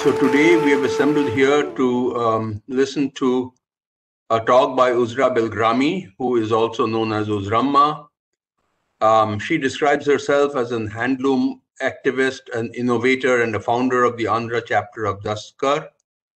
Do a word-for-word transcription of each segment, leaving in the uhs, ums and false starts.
So today we have assembled here to um, listen to a talk by Uzramma, who is also known as Uzramma. Um, she describes herself as an handloom activist, an innovator, and a founder of the Andhra chapter of Dastkar.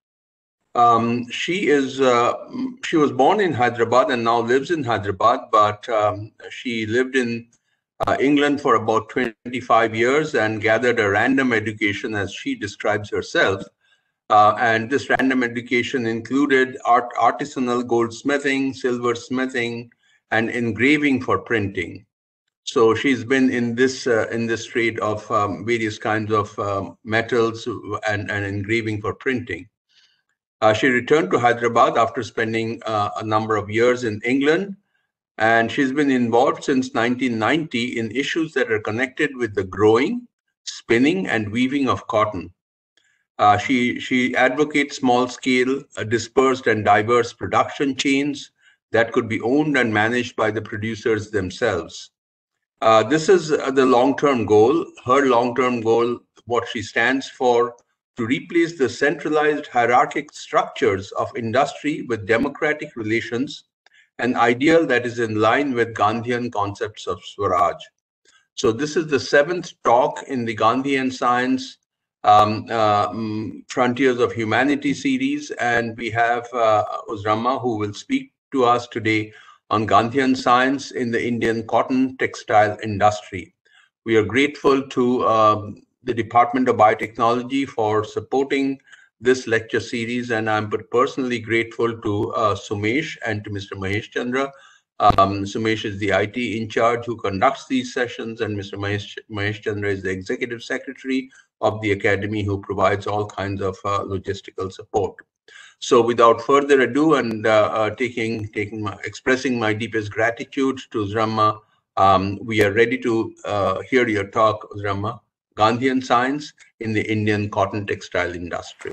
Um, she is uh, she was born in Hyderabad and now lives in Hyderabad, but um, she lived in uh, England for about twenty-five years and gathered a random education, as she describes herself. Uh, and this random education included art, artisanal goldsmithing, silversmithing, and engraving for printing. So she's been in this uh, in this trade of um, various kinds of um, metals and, and engraving for printing. Uh, she returned to Hyderabad after spending uh, a number of years in England, and she's been involved since nineteen ninety in issues that are connected with the growing, spinning, and weaving of cotton. Uh, she, she advocates small-scale, uh, dispersed, and diverse production chains that could be owned and managed by the producers themselves. Uh, this is uh, the long-term goal, her long-term goal, what she stands for, to replace the centralized hierarchic structures of industry with democratic relations, an ideal that is in line with Gandhian concepts of Swaraj. So this is the seventh talk in the Gandhian Science um, uh, Frontiers of Humanity series, and we have uh, Uzramma, who will speak to us today on Gandhian science in the Indian cotton textile industry. We are grateful to um, the Department of Biotechnology for supporting this lecture series, and I'm personally grateful to uh, Sumesh and to Mister Mahesh Chandra. Um, Sumesh is the I T in charge who conducts these sessions, and Mister Mahesh, Mahesh Chandra is the executive secretary of the academy who provides all kinds of uh, logistical support. So without further ado, and uh, uh, taking, taking my, expressing my deepest gratitude to Uzramma, um, we are ready to uh, hear your talk, Uzramma, Gandhian Science in the Indian cotton textile industry.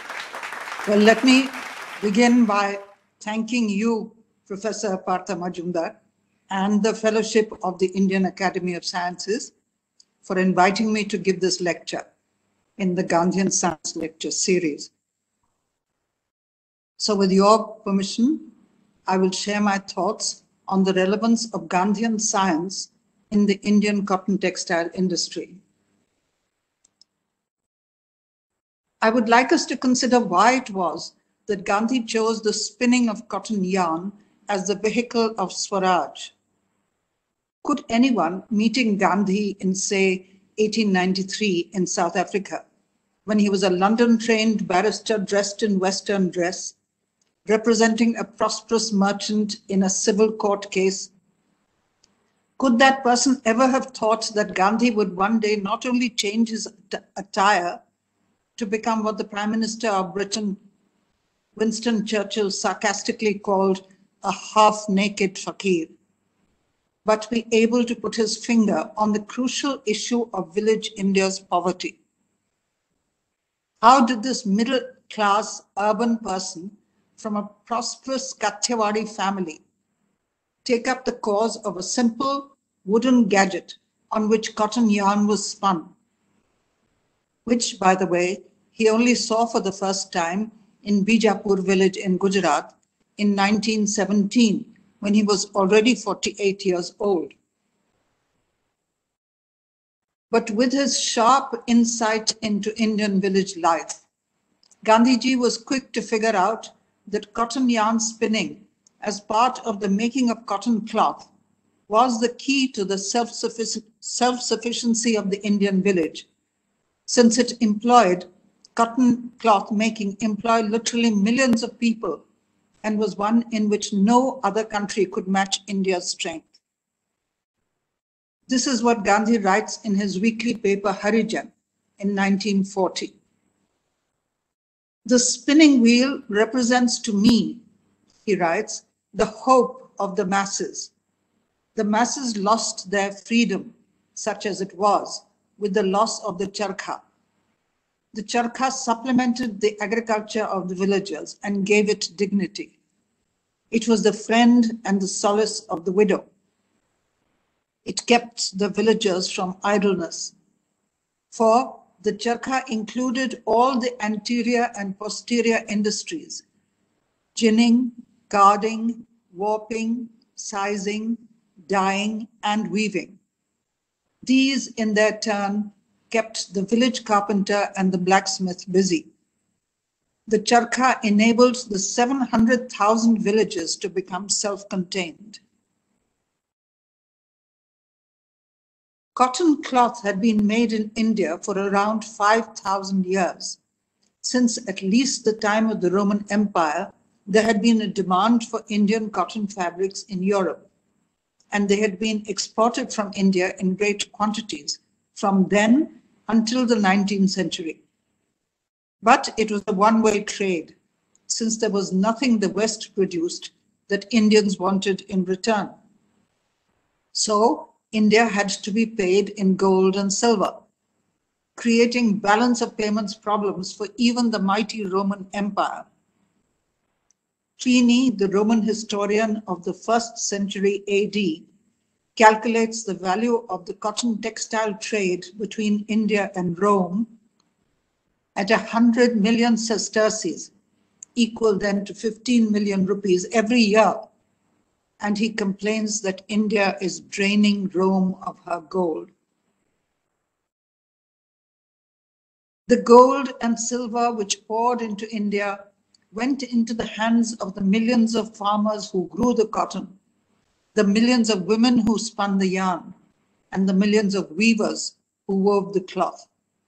Well, let me begin by thanking you, Professor Partha Majumdar, and the Fellowship of the Indian Academy of Sciences for inviting me to give this lecture in the Gandhian Science Lecture Series. So with your permission, I will share my thoughts on the relevance of Gandhian science in the Indian cotton textile industry. I would like us to consider why it was that Gandhi chose the spinning of cotton yarn as the vehicle of Swaraj. Could anyone meeting Gandhi in, say, eighteen ninety-three in South Africa, when he was a London-trained barrister dressed in Western dress, representing a prosperous merchant in a civil court case, could that person ever have thought that Gandhi would one day not only change his attire to become what the Prime Minister of Britain, Winston Churchill, sarcastically called a half-naked fakir, but be able to put his finger on the crucial issue of village India's poverty? How did this middle-class urban person from a prosperous Kathiawadi family take up the cause of a simple wooden gadget on which cotton yarn was spun, which, by the way, he only saw for the first time in Bijapur village in Gujarat in nineteen seventeen, when he was already forty-eight years old. But with his sharp insight into Indian village life, Gandhiji was quick to figure out that cotton yarn spinning as part of the making of cotton cloth was the key to the self-suffic- self-sufficiency of the Indian village, since it employed cotton cloth making employed literally millions of people and was one in which no other country could match India's strength. This is what Gandhi writes in his weekly paper Harijan in nineteen forty. The spinning wheel represents to me, he writes, the hope of the masses. The masses lost their freedom, such as it was, with the loss of the charkha. The charkha supplemented the agriculture of the villagers and gave it dignity. It was the friend and the solace of the widow. It kept the villagers from idleness. For the charkha included all the anterior and posterior industries: ginning, carding, warping, sizing, dyeing, and weaving. These, in their turn, kept the village carpenter and the blacksmith busy. The charkha enabled the seven hundred thousand villages to become self-contained. Cotton cloth had been made in India for around five thousand years. Since at least the time of the Roman Empire, there had been a demand for Indian cotton fabrics in Europe, and they had been exported from India in great quantities from then until the nineteenth century. But it was a one-way trade, since there was nothing the West produced that Indians wanted in return. So India had to be paid in gold and silver, creating balance of payments problems for even the mighty Roman Empire. Pliny, the Roman historian of the first century A D, calculates the value of the cotton textile trade between India and Rome at one hundred million sesterces, equal then to fifteen million rupees every year. And he complains that India is draining Rome of her gold. The gold and silver which poured into India went into the hands of the millions of farmers who grew the cotton, the millions of women who spun the yarn, and the millions of weavers who wove the cloth.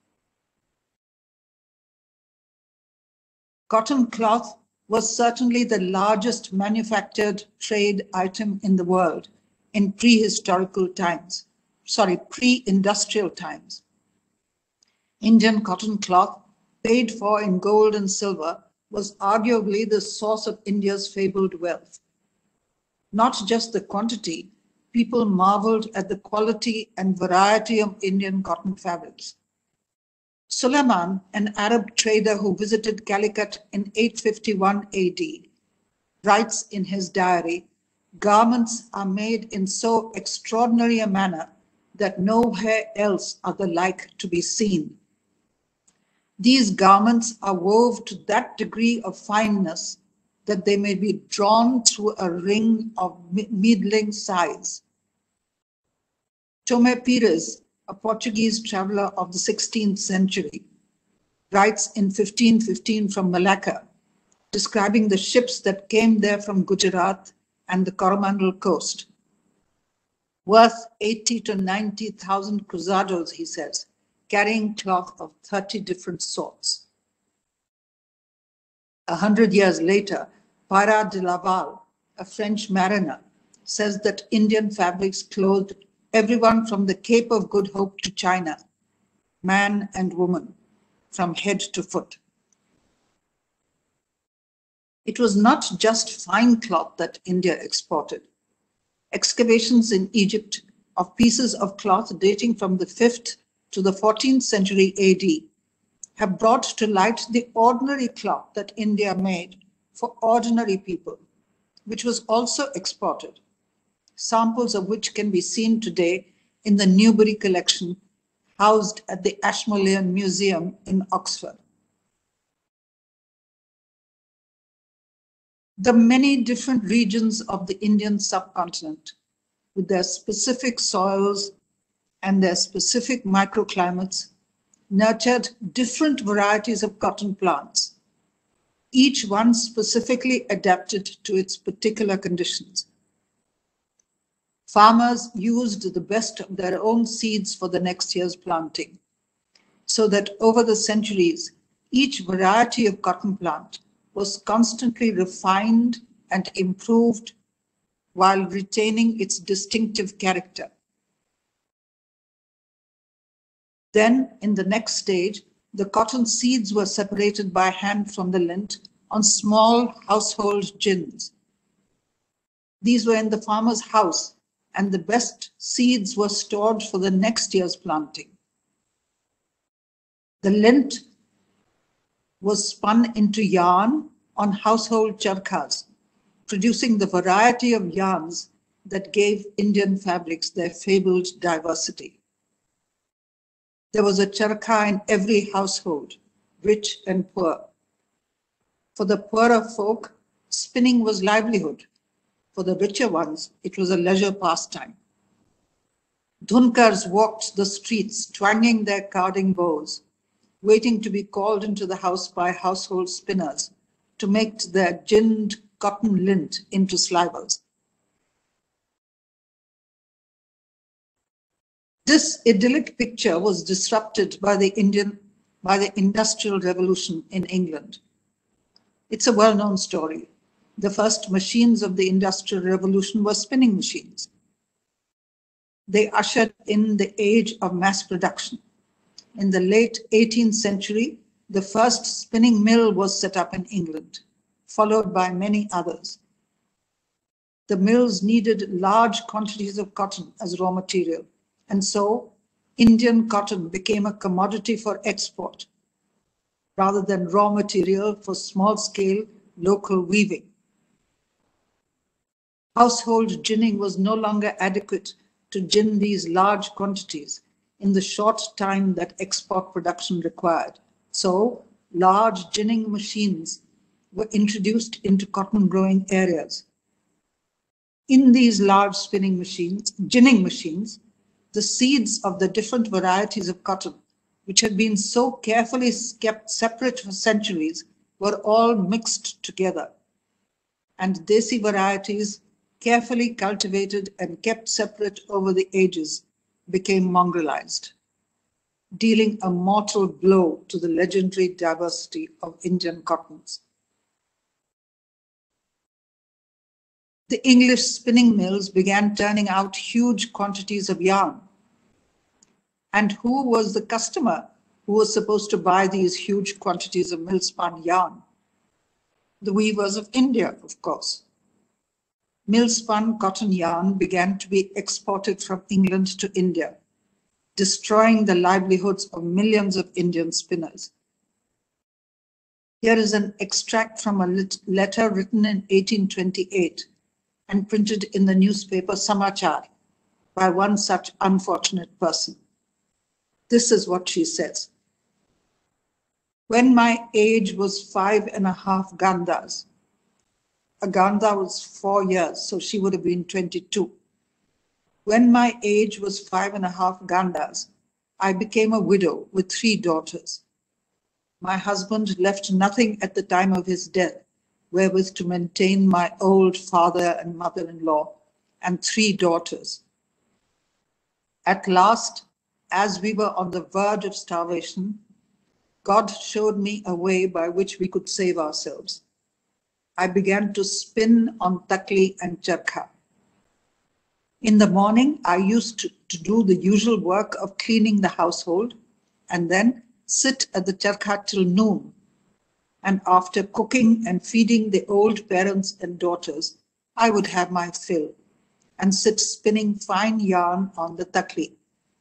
Cotton cloth was certainly the largest manufactured trade item in the world in prehistorical times, sorry, pre-industrial times. Indian cotton cloth, paid for in gold and silver, was arguably the source of India's fabled wealth. Not just the quantity, people marveled at the quality and variety of Indian cotton fabrics. Suleiman, an Arab trader who visited Calicut in eight fifty-one A D, writes in his diary, "Garments are made in so extraordinary a manner that nowhere else are the like to be seen. These garments are wove to that degree of fineness that they may be drawn through a ring of middling size." Tomé Pires, a Portuguese traveler of the sixteenth century, writes in fifteen fifteen from Malacca, describing the ships that came there from Gujarat and the Coromandel coast. Worth eighty to ninety thousand cruzados, he says, carrying cloth of thirty different sorts. A hundred years later, Para de Laval, a French mariner, says that Indian fabrics clothed everyone from the Cape of Good Hope to China, man and woman, from head to foot. It was not just fine cloth that India exported. Excavations in Egypt of pieces of cloth dating from the fifth to the fourteenth century A D have brought to light the ordinary cloth that India made for ordinary people, which was also exported, samples of which can be seen today in the Newbury collection housed at the Ashmolean Museum in Oxford. The many different regions of the Indian subcontinent, with their specific soils and their specific microclimates, nurtured different varieties of cotton plants, each one specifically adapted to its particular conditions. Farmers used the best of their own seeds for the next year's planting, so that over the centuries, each variety of cotton plant was constantly refined and improved while retaining its distinctive character. Then, in the next stage, the cotton seeds were separated by hand from the lint on small household gins. These were in the farmer's house, and the best seeds were stored for the next year's planting. The lint was spun into yarn on household charkhas, producing the variety of yarns that gave Indian fabrics their fabled diversity. There was a charkha in every household, rich and poor. For the poorer folk, spinning was livelihood. For the richer ones, it was a leisure pastime. Dhunkars walked the streets, twanging their carding bows, waiting to be called into the house by household spinners to make their ginned cotton lint into slivers. This idyllic picture was disrupted by the Indian, by the Industrial Revolution in England. It's a well-known story. The first machines of the Industrial Revolution were spinning machines. They ushered in the age of mass production. In the late eighteenth century, the first spinning mill was set up in England, followed by many others. The mills needed large quantities of cotton as raw material, and so Indian cotton became a commodity for export, rather than raw material for small-scale local weaving. Household ginning was no longer adequate to gin these large quantities in the short time that export production required. So, large ginning machines were introduced into cotton-growing areas. In these large spinning machines, ginning machines, the seeds of the different varieties of cotton, which had been so carefully kept separate for centuries, were all mixed together. And desi varieties, carefully cultivated and kept separate over the ages, became mongrelized, dealing a mortal blow to the legendary diversity of Indian cottons. The English spinning mills began turning out huge quantities of yarn. And who was the customer who was supposed to buy these huge quantities of mill-spun yarn? The weavers of India, of course. Mill-spun cotton yarn began to be exported from England to India, destroying the livelihoods of millions of Indian spinners. Here is an extract from a letter written in eighteen twenty-eight and printed in the newspaper Samachar by one such unfortunate person. This is what she says. When my age was five and a half gandas, a ganda was four years, so she would have been twenty-two. When my age was five and a half gandas, I became a widow with three daughters. My husband left nothing at the time of his death, wherewith to maintain my old father and mother-in-law and three daughters. At last, as we were on the verge of starvation, God showed me a way by which we could save ourselves. I began to spin on takli and charkha. In the morning, I used to, to do the usual work of cleaning the household and then sit at the charkha till noon. And after cooking and feeding the old parents and daughters, I would have my fill and sit spinning fine yarn on the takli.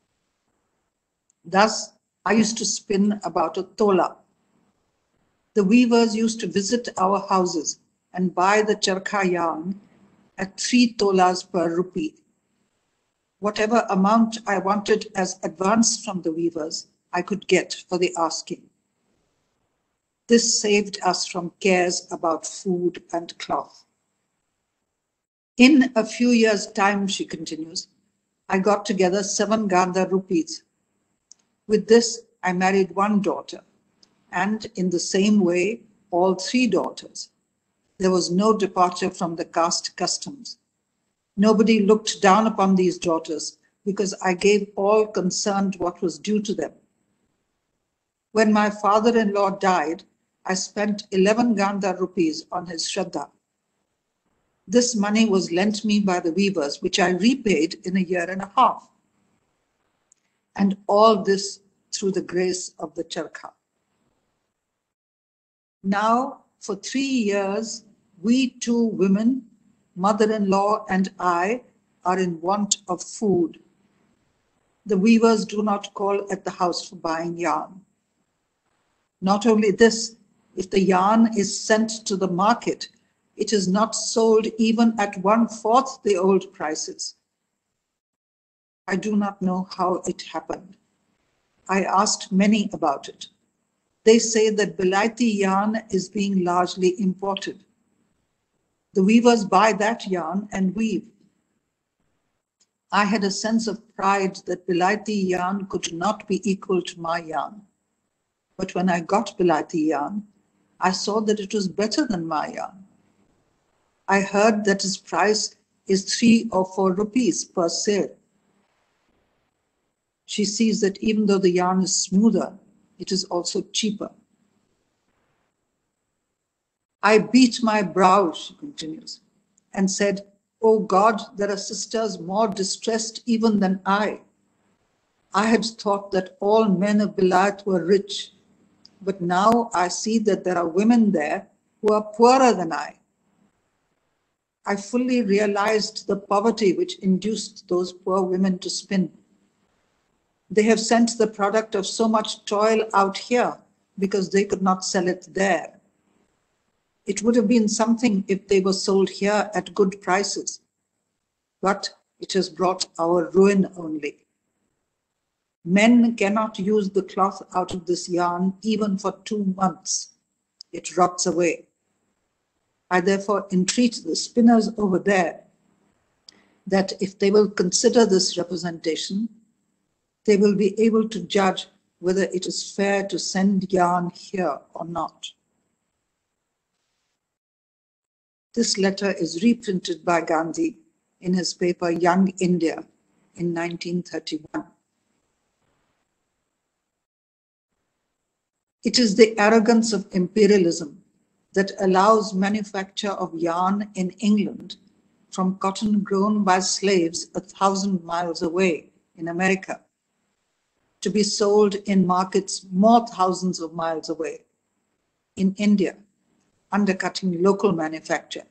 Thus, I used to spin about a tola. The weavers used to visit our houses and buy the charkha yarn at three tolas per rupee. Whatever amount I wanted as advance from the weavers, I could get for the asking. This saved us from cares about food and cloth. In a few years' time, she continues, I got together seven Ganda rupees. With this, I married one daughter, and in the same way, all three daughters. There was no departure from the caste customs. Nobody looked down upon these daughters because I gave all concerned what was due to them. When my father-in-law died, I spent eleven Ganda rupees on his Shraddha. This money was lent me by the weavers, which I repaid in a year and a half. And all this through the grace of the charkha. Now, for three years, we two women, mother-in-law and I, are in want of food. The weavers do not call at the house for buying yarn. Not only this, if the yarn is sent to the market, it is not sold even at one-fourth the old prices. I do not know how it happened. I asked many about it. They say that Belaiti yarn is being largely imported. The weavers buy that yarn and weave. I had a sense of pride that Belaiti yarn could not be equal to my yarn. But when I got Belaiti yarn, I saw that it was better than my yarn. I heard that its price is three or four rupees per sale. She sees that even though the yarn is smoother, it is also cheaper. I beat my brow, she continues, and said, "Oh God, there are sisters more distressed even than I. I had thought that all men of Belayat were rich, but now I see that there are women there who are poorer than I. I fully realized the poverty which induced those poor women to spin. They have sent the product of so much toil out here because they could not sell it there. It would have been something if they were sold here at good prices, but it has brought our ruin only. Men cannot use the cloth out of this yarn even for two months. It rots away. I therefore entreat the spinners over there that if they will consider this representation, they will be able to judge whether it is fair to send yarn here or not." This letter is reprinted by Gandhi in his paper Young India in nineteen thirty-one. It is the arrogance of imperialism that allows manufacture of yarn in England from cotton grown by slaves a thousand miles away in America to be sold in markets more thousands of miles away in India, undercutting local manufacture.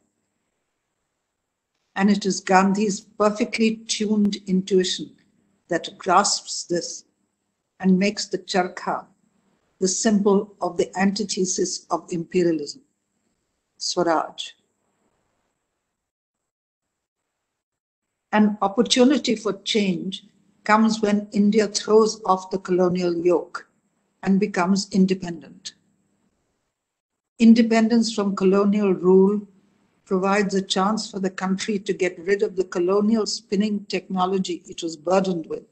And it is Gandhi's perfectly tuned intuition that grasps this and makes the charkha the symbol of the antithesis of imperialism, Swaraj. An opportunity for change comes when India throws off the colonial yoke and becomes independent. Independence from colonial rule provides a chance for the country to get rid of the colonial spinning technology it was burdened with.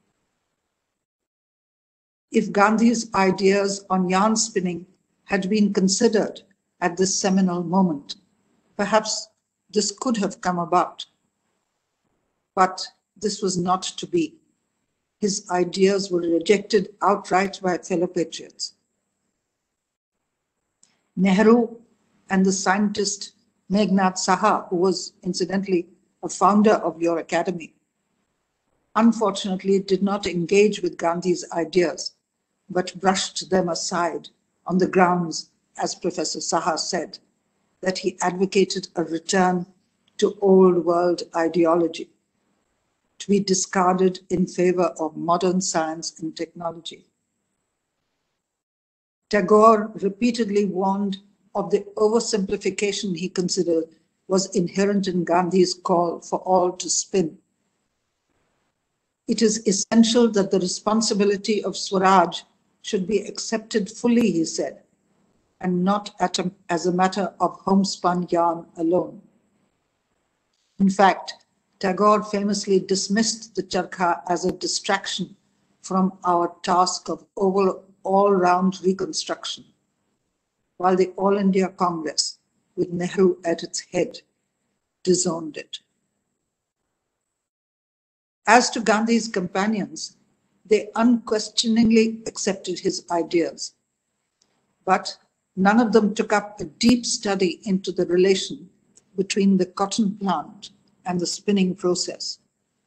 If Gandhi's ideas on yarn spinning had been considered at this seminal moment, perhaps this could have come about. But this was not to be. His ideas were rejected outright by fellow patriots. Nehru and the scientist Meghnad Saha, who was incidentally a founder of your academy, unfortunately did not engage with Gandhi's ideas, but brushed them aside on the grounds, as Professor Saha said, that he advocated a return to old world ideology, to be discarded in favor of modern science and technology. Tagore repeatedly warned of the oversimplification he considered was inherent in Gandhi's call for all to spin. It is essential that the responsibility of Swaraj should be accepted fully, he said, and not at a, as a matter of homespun yarn alone. In fact, Tagore famously dismissed the charkha as a distraction from our task of all-round reconstruction, while the All India Congress, with Nehru at its head, disowned it. As to Gandhi's companions, they unquestioningly accepted his ideas, but none of them took up a deep study into the relation between the cotton plant and the spinning process.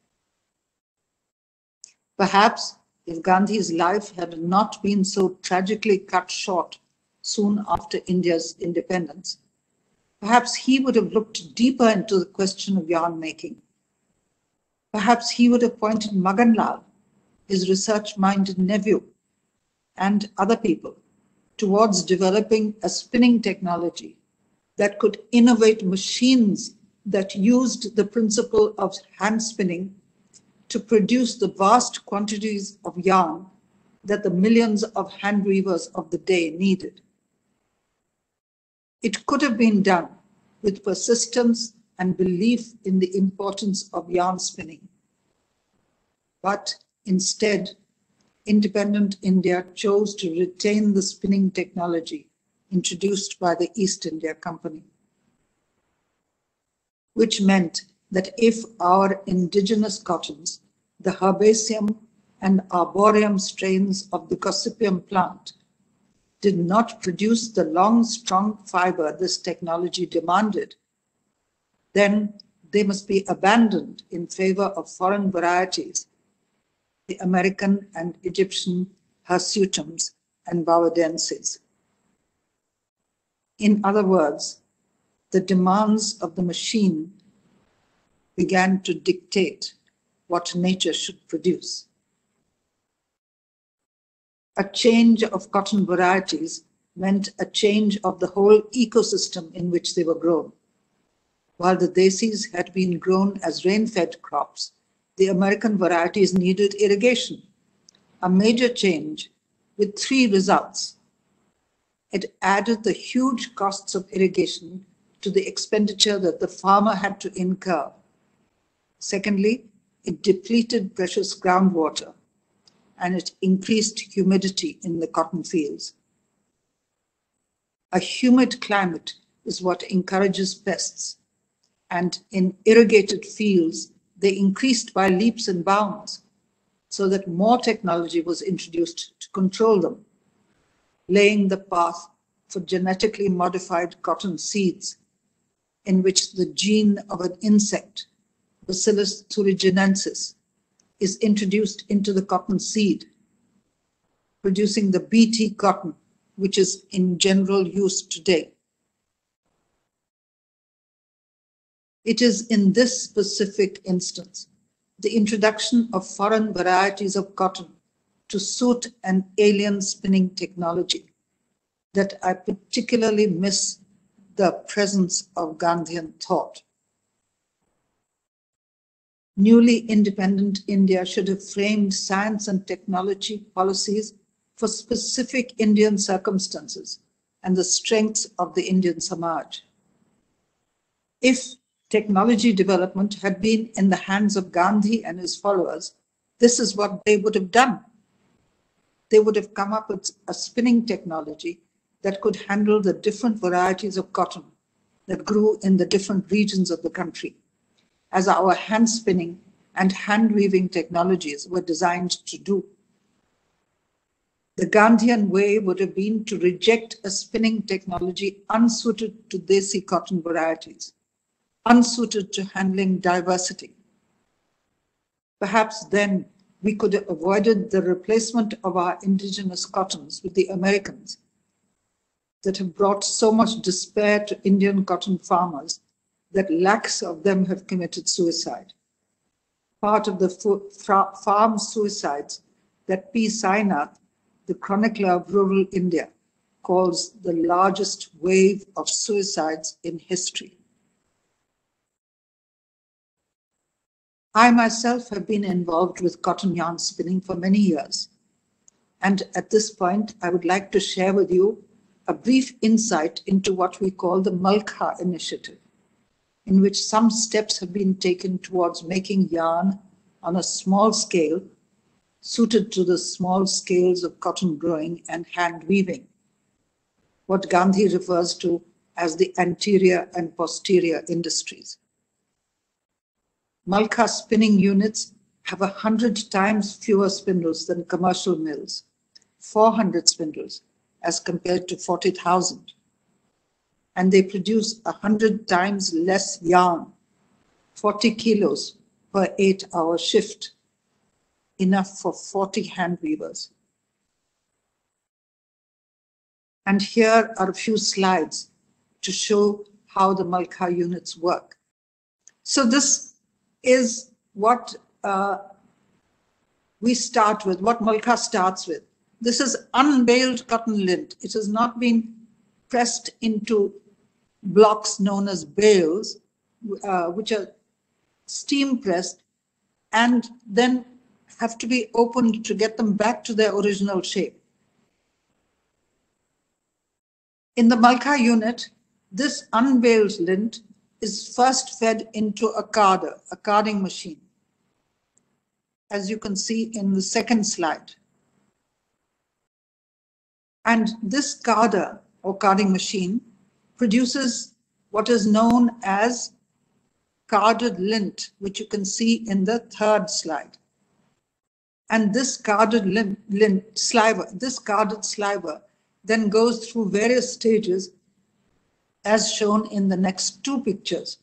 Perhaps if Gandhi's life had not been so tragically cut short soon after India's independence, perhaps he would have looked deeper into the question of yarn making. Perhaps he would have pointed Magan Lal, his research-minded nephew, and other people towards developing a spinning technology that could innovate machines that used the principle of hand spinning to produce the vast quantities of yarn that the millions of hand weavers of the day needed. It could have been done with persistence and belief in the importance of yarn spinning. But instead, independent India chose to retain the spinning technology introduced by the East India Company, which meant that if our indigenous cottons, the herbaceum and arboreum strains of the gossypium plant, did not produce the long, strong fiber this technology demanded, then they must be abandoned in favor of foreign varieties, the American and Egyptian hirsutums and bawadenses. In other words, the demands of the machine began to dictate what nature should produce. A change of cotton varieties meant a change of the whole ecosystem in which they were grown. While the desis had been grown as rain-fed crops, the American varieties needed irrigation, a major change with three results. It added the huge costs of irrigation to the expenditure that the farmer had to incur. Secondly, it depleted precious groundwater, and it increased humidity in the cotton fields. A humid climate is what encourages pests, and in irrigated fields, they increased by leaps and bounds, so that more technology was introduced to control them, laying the path for genetically modified cotton seeds, in which the gene of an insect, Bacillus thuringiensis, is introduced into the cotton seed, producing the B T cotton, which is in general use today. It is in this specific instance, the introduction of foreign varieties of cotton to suit an alien spinning technology, that I particularly miss the presence of Gandhian thought. Newly independent India should have framed science and technology policies for specific Indian circumstances and the strengths of the Indian Samaj. If technology development had been in the hands of Gandhi and his followers, this is what they would have done. They would have come up with a spinning technology that could handle the different varieties of cotton that grew in the different regions of the country, as our hand spinning and hand weaving technologies were designed to do. The Gandhian way would have been to reject a spinning technology unsuited to desi cotton varieties, unsuited to handling diversity. Perhaps then we could have avoided the replacement of our indigenous cottons with the Americans that have brought so much despair to Indian cotton farmers that lakhs of them have committed suicide. Part of the farm suicides that P. Sainath, the chronicler of rural India, calls the largest wave of suicides in history. I myself have been involved with cotton yarn spinning for many years. And at this point, I would like to share with you a brief insight into what we call the Malkha initiative, in which some steps have been taken towards making yarn on a small scale, suited to the small scales of cotton growing and hand weaving, what Gandhi refers to as the anterior and posterior industries. Malkha spinning units have a hundred times fewer spindles than commercial mills, four hundred spindles as compared to forty thousand. And they produce a hundred times less yarn, forty kilos per eight hour shift, enough for forty hand weavers. And here are a few slides to show how the Malkha units work. So this is what uh, we start with, what Malkha starts with. This is unbaled cotton lint. It has not been pressed into blocks known as bales, uh, which are steam pressed and then have to be opened to get them back to their original shape. In the Malka unit, this unbaled lint is first fed into a carder, a carding machine, as you can see in the second slide. And this carder or carding machine produces what is known as carded lint, which you can see in the third slide. And this carded lint, lint sliver, this carded sliver then goes through various stages as shown in the next two pictures.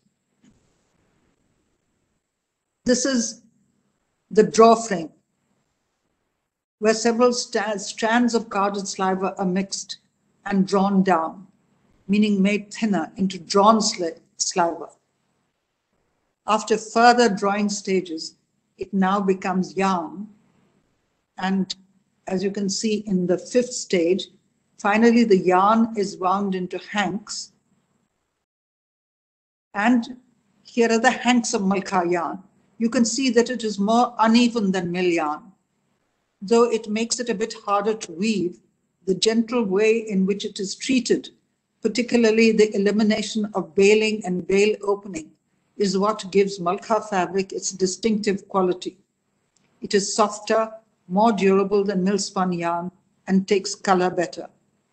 This is the draw frame, where several st strands of carded sliver are mixed and drawn down, meaning made thinner into drawn sliver. After further drawing stages, it now becomes yarn. And as you can see in the fifth stage, finally the yarn is wound into hanks. And here are the hanks of Malka yarn. You can see that it is more uneven than mill yarn. Though it makes it a bit harder to weave, the gentle way in which it is treated, particularly the elimination of baling and bale opening, is what gives Malka fabric its distinctive quality. It is softer, more durable than mill-spun yarn, and takes color better.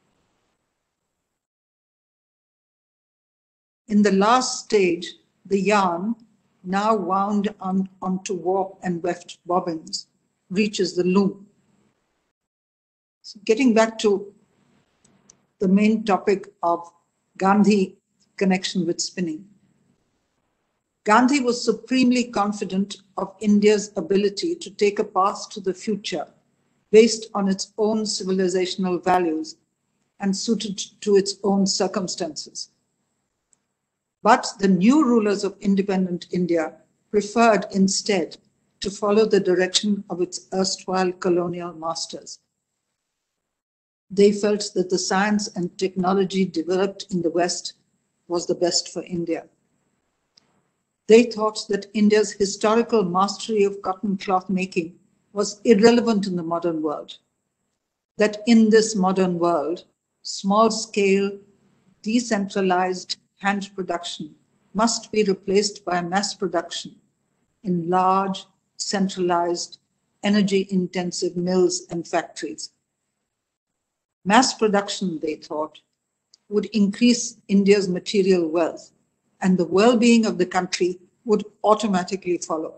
In the last stage, the yarn, now wound on, onto warp and weft bobbins, reaches the loom. So getting back to the main topic of Gandhi connection with spinning. Gandhi was supremely confident of India's ability to take a path to the future based on its own civilizational values and suited to its own circumstances. But the new rulers of independent India preferred instead to follow the direction of its erstwhile colonial masters. They felt that the science and technology developed in the West was the best for India. They thought that India's historical mastery of cotton cloth making was irrelevant in the modern world. That in this modern world, small-scale, decentralized hand production must be replaced by mass production in large, centralized, energy-intensive mills and factories. Mass production, they thought, would increase India's material wealth, and the well-being of the country would automatically follow.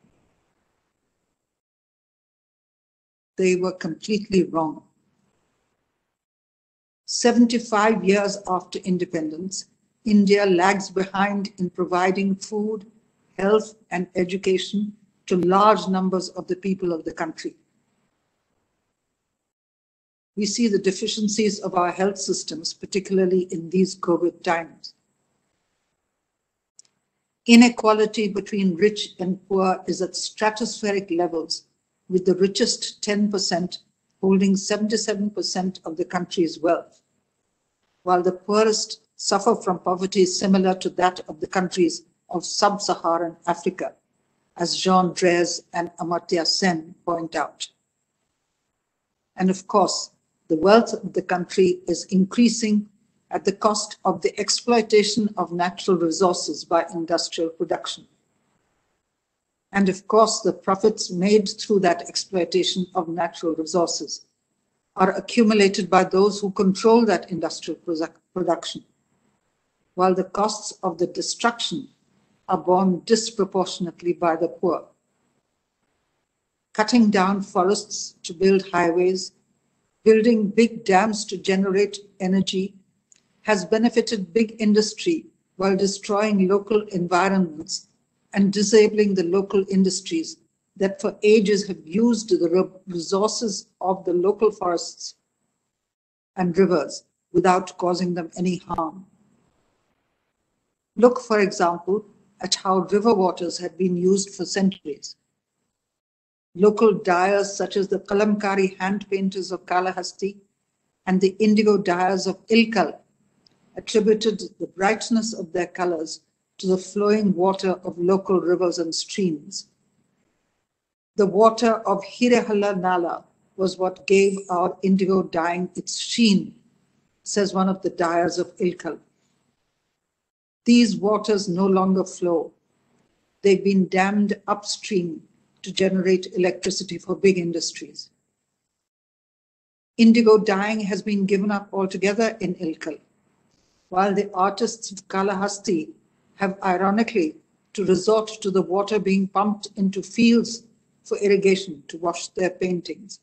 They were completely wrong. seventy-five years after independence, India lags behind in providing food, health, and education to large numbers of the people of the country. We see the deficiencies of our health systems, particularly in these COVID times. Inequality between rich and poor is at stratospheric levels, with the richest ten percent holding seventy-seven percent of the country's wealth, while the poorest suffer from poverty similar to that of the countries of sub-Saharan Africa, as Jean Drèze and Amartya Sen point out. And of course, the wealth of the country is increasing at the cost of the exploitation of natural resources by industrial production. And of course, the profits made through that exploitation of natural resources are accumulated by those who control that industrial production, while the costs of the destruction are borne disproportionately by the poor. Cutting down forests to build highways, building big dams to generate energy has benefited big industry while destroying local environments and disabling the local industries that for ages have used the resources of the local forests and rivers without causing them any harm. Look, for example, at how river waters have been used for centuries. Local dyers such as the Kalamkari hand painters of Kalahasti and the indigo dyers of Ilkal attributed the brightness of their colors to the flowing water of local rivers and streams. The water of Hirehalla Nala was what gave our indigo dyeing its sheen, says one of the dyers of Ilkal. These waters no longer flow. They've been dammed upstream to generate electricity for big industries. Indigo dyeing has been given up altogether in Ilkal, while the artists of Kalahasti have ironically to resort to the water being pumped into fields for irrigation to wash their paintings.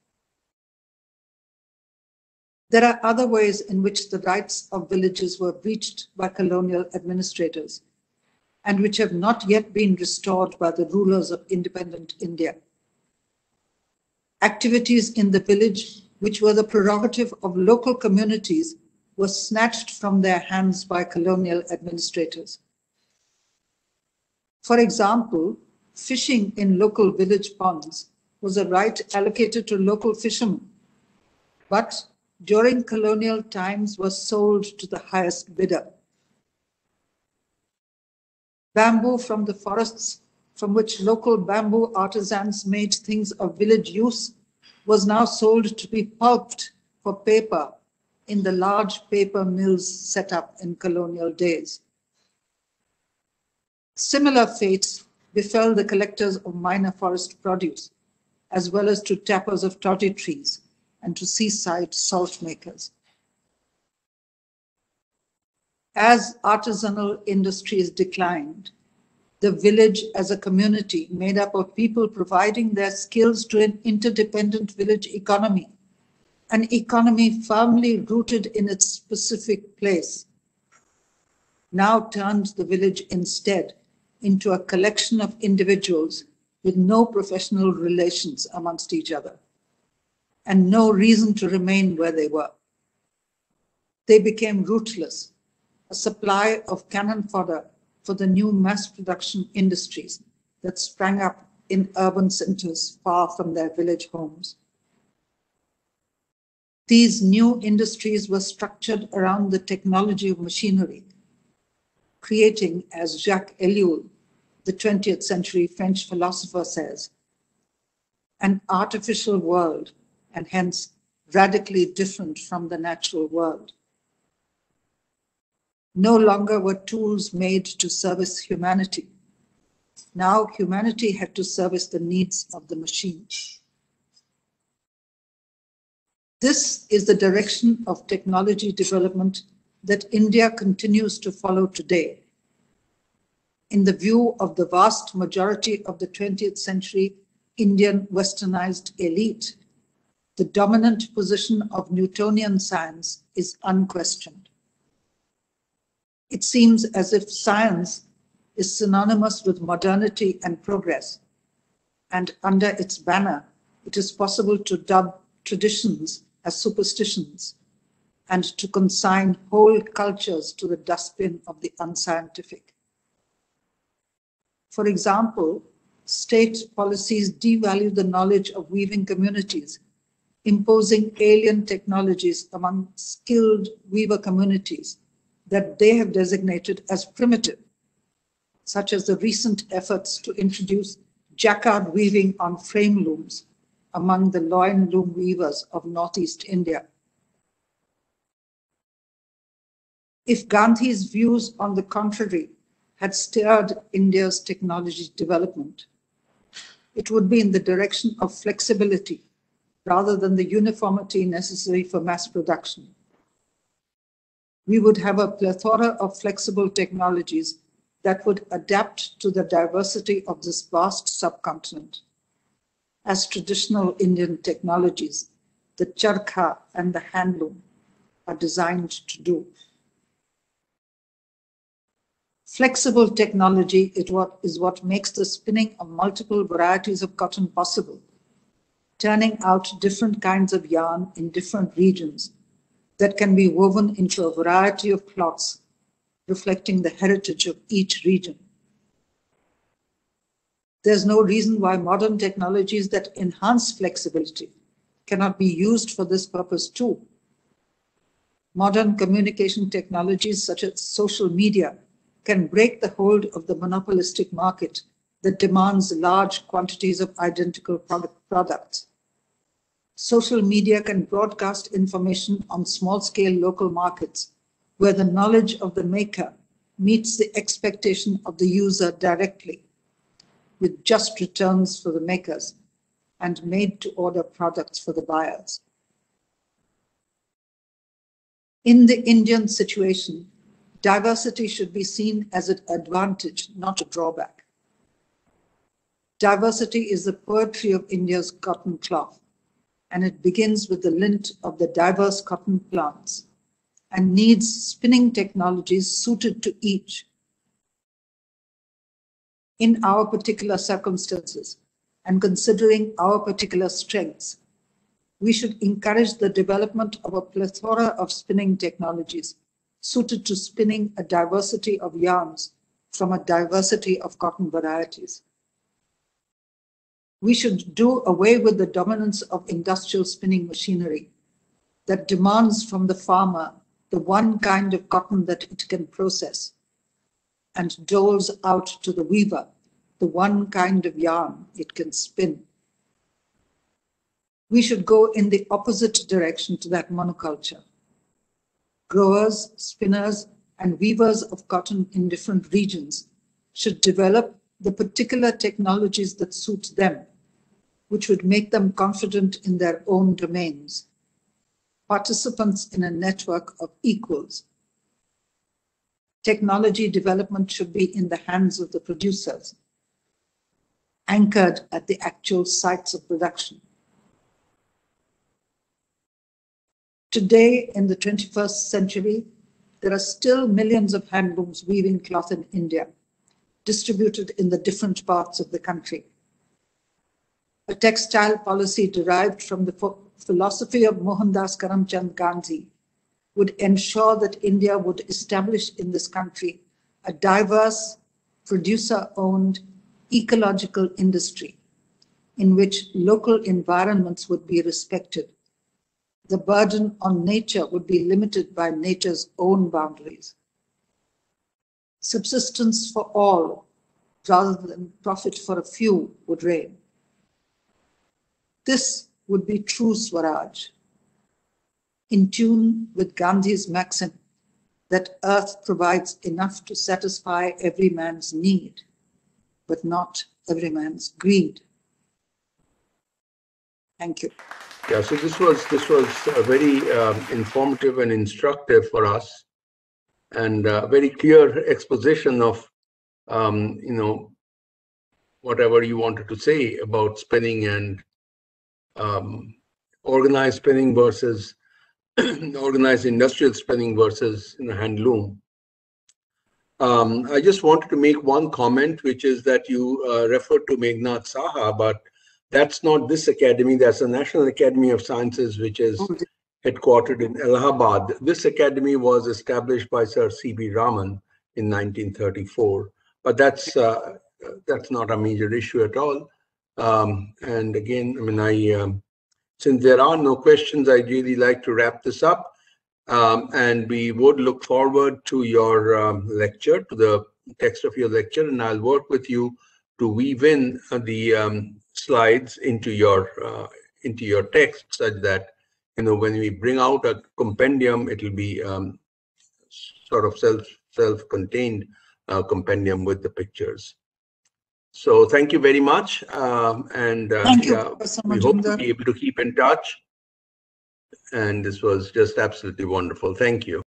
There are other ways in which the rights of villages were breached by colonial administrators and which have not yet been restored by the rulers of independent India. Activities in the village, which were the prerogative of local communities, were snatched from their hands by colonial administrators. For example, fishing in local village ponds was a right allocated to local fishermen, but during colonial times was sold to the highest bidder. Bamboo from the forests from which local bamboo artisans made things of village use was now sold to be pulped for paper in the large paper mills set up in colonial days. Similar fates befell the collectors of minor forest produce, as well as to tappers of toddy trees and to seaside salt makers. As artisanal industries declined, the village as a community made up of people providing their skills to an interdependent village economy, an economy firmly rooted in its specific place, now turned the village instead into a collection of individuals with no professional relations amongst each other and no reason to remain where they were. They became rootless, a supply of cannon fodder for the new mass production industries that sprang up in urban centers far from their village homes. These new industries were structured around the technology of machinery, creating, as Jacques Ellul, the twentieth century French philosopher, says, an artificial world and hence radically different from the natural world. No longer were tools made to service humanity. Now humanity had to service the needs of the machine. This is the direction of technology development that India continues to follow today. In the view of the vast majority of the twentieth century Indian westernized elite, the dominant position of Newtonian science is unquestioned. It seems as if science is synonymous with modernity and progress, and under its banner, it is possible to dub traditions as superstitions and to consign whole cultures to the dustbin of the unscientific. For example, state policies devalue the knowledge of weaving communities, imposing alien technologies among skilled weaver communities that they have designated as primitive, such as the recent efforts to introduce jacquard weaving on frame looms among the loin loom weavers of Northeast India. If Gandhi's views, on the contrary, had steered India's technology development, it would be in the direction of flexibility rather than the uniformity necessary for mass production. We would have a plethora of flexible technologies that would adapt to the diversity of this vast subcontinent, as traditional Indian technologies, the charkha and the handloom, are designed to do. Flexible technology is what, is what makes the spinning of multiple varieties of cotton possible, turning out different kinds of yarn in different regions that can be woven into a variety of cloths, reflecting the heritage of each region. There's no reason why modern technologies that enhance flexibility cannot be used for this purpose too. Modern communication technologies such as social media can break the hold of the monopolistic market that demands large quantities of identical product products. Social media can broadcast information on small-scale local markets where the knowledge of the maker meets the expectation of the user directly, with just returns for the makers and made-to-order products for the buyers. In the Indian situation, diversity should be seen as an advantage, not a drawback. Diversity is the poetry of India's cotton cloth, and it begins with the lint of the diverse cotton plants and needs spinning technologies suited to each. In our particular circumstances and considering our particular strengths, we should encourage the development of a plethora of spinning technologies suited to spinning a diversity of yarns from a diversity of cotton varieties. We should do away with the dominance of industrial spinning machinery that demands from the farmer the one kind of cotton that it can process and doles out to the weaver the one kind of yarn it can spin. We should go in the opposite direction to that monoculture. Growers, spinners, and weavers of cotton in different regions should develop the particular technologies that suit them, which would make them confident in their own domains, participants in a network of equals. Technology development should be in the hands of the producers, anchored at the actual sites of production. Today, in the twenty-first century, there are still millions of handlooms weaving cloth in India, distributed in the different parts of the country. A textile policy derived from the philosophy of Mohandas Karamchand Gandhi would ensure that India would establish in this country a diverse, producer-owned, ecological industry in which local environments would be respected. The burden on nature would be limited by nature's own boundaries. Subsistence for all, rather than profit for a few, would reign. This would be true Swaraj, in tune with Gandhi's maxim that earth provides enough to satisfy every man's need, but not every man's greed. Thank you. Yeah, so this was this was uh, very um, informative and instructive for us, and uh, very clear exposition of um, you know whatever you wanted to say about spinning and um, organized spinning versus organized industrial spinning versus you know, handloom. Um, I just wanted to make one comment, which is that you uh, referred to Meghnad Saha, but that's not this academy. That's the National Academy of Sciences, which is headquartered in Allahabad. This academy was established by Sir C B Raman in nineteen thirty-four, but that's uh, that's not a major issue at all. Um, and again, I mean, I um, since there are no questions, I'd really like to wrap this up. Um, and we would look forward to your um, lecture, to the text of your lecture, and I'll work with you to weave in uh, the um, slides into your uh, into your text, such that you know when we bring out a compendium, it will be um, sort of self self-contained uh, compendium with the pictures. So thank you very much, um, and uh, thank you, yeah, we hope to be able to keep in touch. And this was just absolutely wonderful. Thank you.